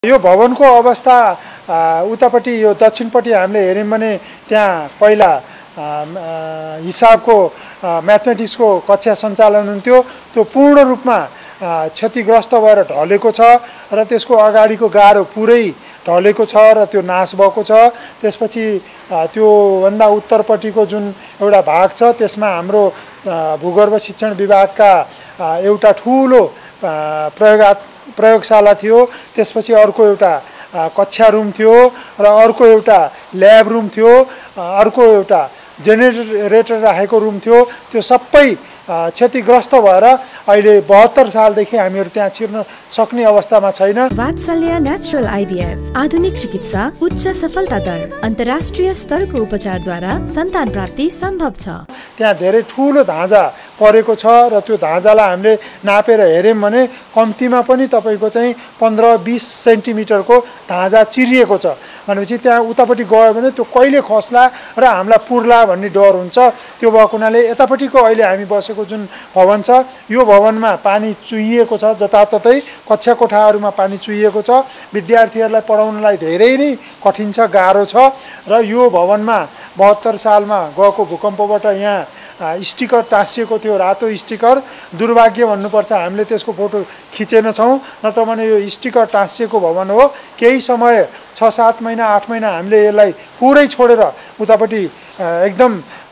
यो भवनको अवस्था उतापट्टि यो दक्षिणपट्टि हामीले हेर्यौं भने त्यहाँ पहिला हिसाबको म्याथमेटिक्सको कक्षा सञ्चालन हुन्थ्यो, त्यो पूर्ण रूपमा क्षतिग्रस्त भएर ढलेको छ र त्यसको अगाडिको गाह्रो पुरै ढलेको छ र त्यो नाश भएको छ। त्यसपछि त्यो भन्दा उत्तरपट्टिको जुन एउटा भाग छ त्यसमा हाम्रो भूगर्भ शिक्षण विभागका एउटा ठूलो प्रयोगशाला थियो। त्यसपछि अर्को एउटा कक्षा रुम थियो र अर्को एउटा ल्याब रुम थियो, अर्को एउटा जेनेरेटर राखेको रुम थियो। त्यो सबै क्षतिग्रस्त भएर अहिले 72 सालदेखि हामीहरू त्यहाँ छिर्न सक्ने अवस्थामा छैन। वात्सल्य नेचुरल आइभीएफ आधुनिक चिकित्सा, उच्च सफलता दर, अन्तर्राष्ट्रिय स्तरको उपचारद्वारा सन्तान प्राप्ति सम्भव छ। त्यहाँ धेरै ठूलो धाँजा परेको छ र त्यो धाँजालाई हामीले नापेर हेर्यौं भने कम्तीमा पनि तपाईको चाहिँ 15-20 सेन्टिमिटरको धाँजा चिरिएको छ। भनेपछि त्यहाँ उतापट्टि गयो भने त्यो कहिले खस्ला र हामीलाई पुर्ला भन्ने डर हुन्छ। त्यो भएको हुनाले यतापट्टिको अहिले हामी बसेको जुन भवन छ यो भवनमा पानी चुहिएको छ, जताततै कक्षा कोठाहरूमा पानी चुहिएको छ। विद्यार्थीहरूलाई पढाउनलाई धेरै नै कठिन छ, गाह्रो छ र यो भवनमा 72 सालमा गएको भूकम्पबाट यहाँ स्टिकर टाँसिएको थियो, रातो स्टिकर। दुर्भाग्य भन्नुपर्छ हामीले त्यसको फोटो खिचेन छौँ, नत्र भने यो स्टिकर टाँसिएको भवन हो। केही समय 6-7 महिना 8 महिना हामीले यसलाई पुरै छोडेर उतापट्टि एकदम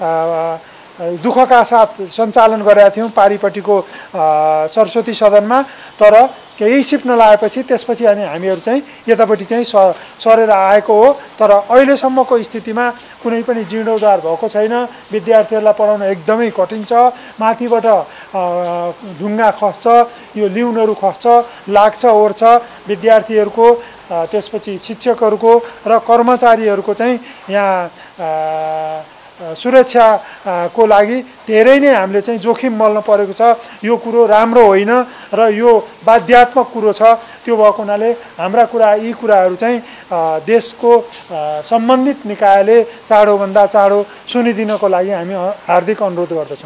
दुःखका साथ सञ्चालन गरेका थियौँ पारिपट्टिको सरस्वती सदनमा। तर केही सिप नलागेपछि त्यसपछि अनि हामीहरू चाहिँ यतापट्टि चाहिँ सरेर आएको हो। तर अहिलेसम्मको स्थितिमा कुनै पनि जीर्णोद्धार भएको छैन। विद्यार्थीहरूलाई पढाउन एकदमै कठिन छ। माथिबाट ढुङ्गा खस्छ, यो लिउनहरू खस्छ, लाग्छ, ओर्छ। विद्यार्थीहरूको त्यसपछि शिक्षकहरूको र कर्मचारीहरूको चाहिँ यहाँ सुरक्षाको लागि धेरै नै हामीले चाहिँ जोखिम मल्न परेको छ। यो कुरो राम्रो होइन र यो बाध्यात्मक कुरो छ। त्यो भएको हुनाले यी कुराहरू चाहिँ देशको सम्बन्धित निकायले चाँडोभन्दा चाँडो सुनिदिनको लागि हामी हार्दिक अनुरोध गर्दछौँ।